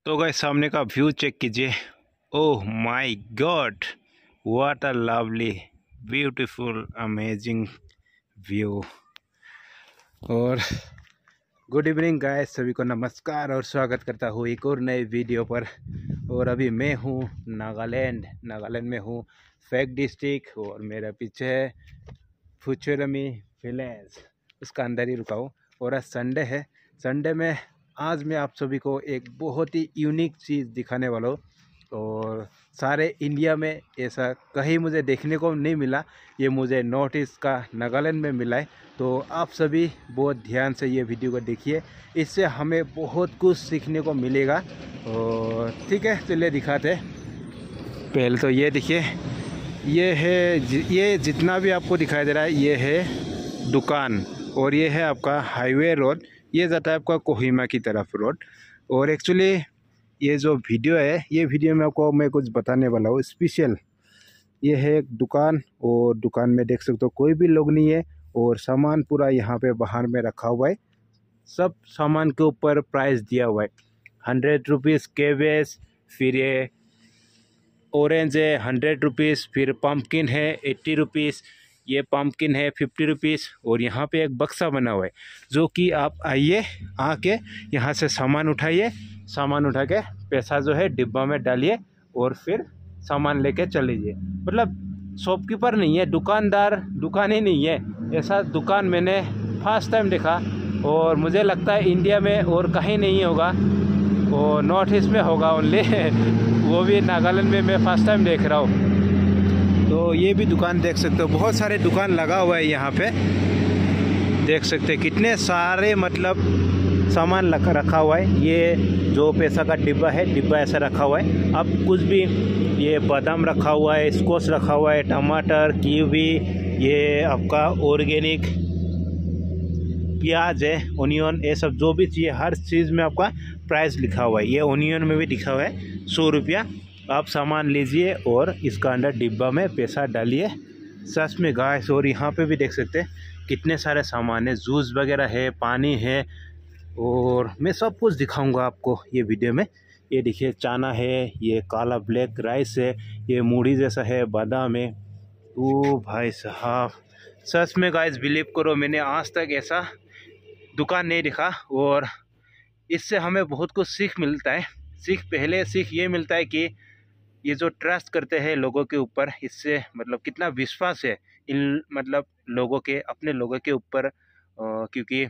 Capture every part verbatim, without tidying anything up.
तो गाइस सामने का व्यू चेक कीजिए। Oh my God, what a lovely beautiful amazing view. और गुड इवनिंग गाइस, सभी को नमस्कार और स्वागत करता हूँ एक और नए वीडियो पर। और अभी मैं हूँ नागालैंड नागालैंड में हूँ, फेक डिस्ट्रिक्ट, और मेरे पीछे है फुचुरमी विलेज, उसका अंदर ही रुका हूँ। और आज संडे है। संडे में आज मैं आप सभी को एक बहुत ही यूनिक चीज़ दिखाने वाला हूँ, और सारे इंडिया में ऐसा कहीं मुझे देखने को नहीं मिला। ये मुझे नॉर्थ ईस्ट का नागालैंड में मिला है। तो आप सभी बहुत ध्यान से ये वीडियो को देखिए, इससे हमें बहुत कुछ सीखने को मिलेगा। और ठीक है, चलिए दिखाते हैं। पहले तो ये देखिए, ये है ये जितना भी आपको दिखाई दे रहा है ये है दुकान, और ये है आपका हाईवे रोड। ये जाता है आपका कोहिमा की तरफ रोड। और एक्चुअली ये जो वीडियो है, ये वीडियो में आपको मैं कुछ बताने वाला हूँ स्पेशल। ये है एक दुकान, और दुकान में देख सकते हो कोई भी लोग नहीं है, और सामान पूरा यहाँ पे बाहर में रखा हुआ है। सब सामान के ऊपर प्राइस दिया हुआ है। हंड्रेड रुपीज़ केबेज, फिर ये ऑरेंज है हंड्रेड रुपीज़, फिर पम्पकिन है एट्टी रुपीज़, ये पम्पकिन है फिफ्टी रुपीज़। और यहाँ पे एक बक्सा बना हुआ है, जो कि आप आइए, आके यहाँ से सामान उठाइए, सामान उठा के पैसा जो है डिब्बा में डालिए, और फिर सामान लेके चले जाइए। मतलब शॉपकीपर नहीं है, दुकानदार दुकान ही नहीं है, ऐसा दुकान मैंने फर्स्ट टाइम देखा। और मुझे लगता है इंडिया में और कहीं नहीं होगा, और नॉर्थ ईस्ट में होगा ओनली वो भी नागालैंड में मैं फर्स्ट टाइम देख रहा हूँ। तो ये भी दुकान देख सकते हो, बहुत सारे दुकान लगा हुआ है यहाँ पे। देख सकते हैं कितने सारे मतलब सामान लगा रखा हुआ है। ये जो पैसा का डिब्बा है, डिब्बा ऐसा रखा हुआ है। अब कुछ भी, ये बादाम रखा हुआ है, स्क्वाश रखा हुआ है, टमाटर, कीवी, ये आपका ऑर्गेनिक प्याज है, ओनियन, ये सब जो भी चाहिए हर चीज़ में आपका प्राइस लिखा हुआ है। ये ओनियन में भी लिखा हुआ है सौ रुपया। आप सामान लीजिए और इसका अंदर डिब्बा में पैसा डालिए। सच में गाइस, और यहाँ पे भी देख सकते हैं कितने सारे सामान है, जूस वगैरह है, पानी है, और मैं सब कुछ दिखाऊंगा आपको ये वीडियो में। ये देखिए चाना है, ये काला ब्लैक राइस है, ये मूढ़ी जैसा है, बादाम है। ओ भाई साहब, सच में गाइस बिलीव करो, मैंने आज तक ऐसा दुकान नहीं दिखा। और इससे हमें बहुत कुछ सीख मिलता है। सीख पहले सीख ये मिलता है कि ये जो ट्रस्ट करते हैं लोगों के ऊपर, इससे मतलब कितना विश्वास है इन मतलब लोगों के, अपने लोगों के ऊपर। क्योंकि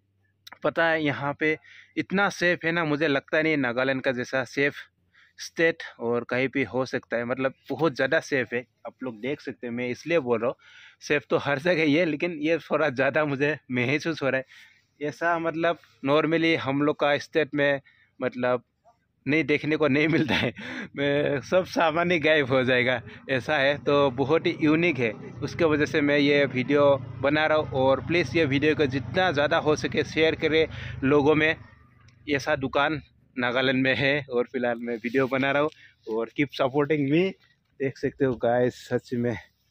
पता है यहाँ पे इतना सेफ है ना, मुझे लगता नहीं नागालैंड का जैसा सेफ स्टेट और कहीं भी हो सकता है। मतलब बहुत ज़्यादा सेफ है, आप लोग देख सकते हैं। मैं इसलिए बोल रहा हूँ, सेफ तो हर जगह ही है, लेकिन ये थोड़ा ज़्यादा मुझे महसूस हो रहा है ऐसा। मतलब नॉर्मली हम लोग का स्टेट में मतलब नहीं देखने को नहीं मिलता है। मैं सब सामान ही गायब हो जाएगा, ऐसा है। तो बहुत ही यूनिक है, उसके वजह से मैं ये वीडियो बना रहा हूँ। और प्लीज़ ये वीडियो को जितना ज़्यादा हो सके शेयर करें लोगों में। ऐसा दुकान नागालैंड में है, और फिलहाल मैं वीडियो बना रहा हूँ। और कीप सपोर्टिंग मी। देख सकते हो गाइस, सच में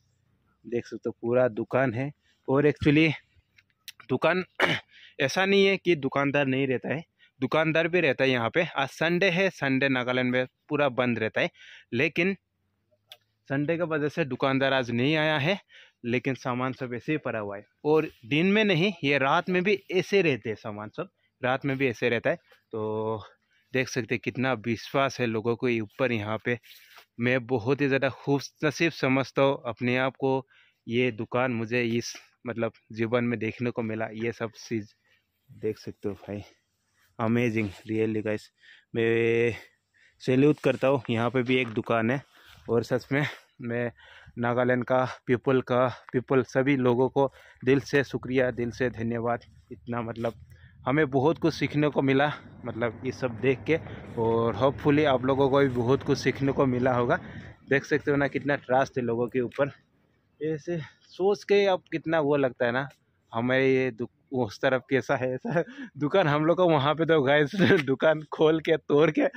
देख सकते हो पूरा दुकान है। और एक्चुअली दुकान ऐसा नहीं है कि दुकानदार नहीं रहता है, दुकानदार भी रहता है यहाँ पे। आज संडे है, संडे नागालैंड में पूरा बंद रहता है, लेकिन संडे की वजह से दुकानदार आज नहीं आया है। लेकिन सामान सब ऐसे ही पड़ा हुआ है, और दिन में नहीं, ये रात में भी ऐसे रहते हैं, सामान सब रात में भी ऐसे रहता है। तो देख सकते कितना विश्वास है लोगों को ऊपर यहाँ पे। मैं बहुत ही ज़्यादा खुश नसीब समझता हूँ अपने आप को, ये दुकान मुझे इस मतलब जीवन में देखने को मिला। ये सब चीज़ देख सकते हो भाई, अमेजिंग रियली गाइस। मैं सैल्यूट करता हूँ, यहाँ पे भी एक दुकान है। और सच में मैं नागालैंड का पीपल का पीपल सभी लोगों को दिल से शुक्रिया, दिल से धन्यवाद। इतना मतलब हमें बहुत कुछ सीखने को मिला, मतलब ये सब देख के। और होपफुली आप लोगों को भी बहुत कुछ सीखने को मिला होगा। देख सकते हो ना कितना ट्रस्ट है लोगों के ऊपर। ऐसे सोच के अब कितना वो लगता है ना, हमारे ये उस तरफ कैसा है ऐसा दुकान हम लोग का। वहाँ पे तो गाइस दुकान खोल के तोड़ के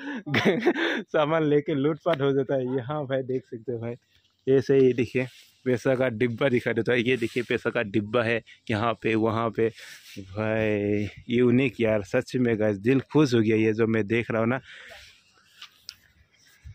सामान लेके लूटपाट हो जाता है। यहाँ भाई देख सकते हो भाई, ऐसे ही देखिए पैसा का डिब्बा दिखा देता है। ये देखिए पैसा का डिब्बा है यहाँ पे, वहाँ पे। भाई यूनिक यार, सच में गाइस दिल खुश हो गया ये जो मैं देख रहा हूँ ना।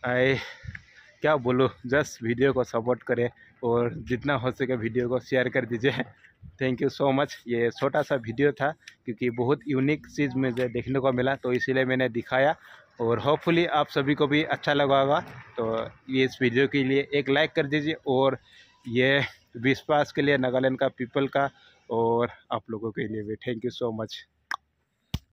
आई क्या बोलूँ, जस्ट वीडियो को सपोर्ट करें और जितना हो सके वीडियो को शेयर कर दीजिए। Thank you so much. ये छोटा सा वीडियो था क्योंकि बहुत यूनिक चीज़ मुझे देखने को मिला, तो इसीलिए मैंने दिखाया और होपफुली आप सभी को भी अच्छा लगा होगा। तो ये इस वीडियो के लिए एक लाइक कर दीजिए और ये विश्वास के लिए नागालैंड का पीपल का और आप लोगों के लिए भी थैंक यू सो मच।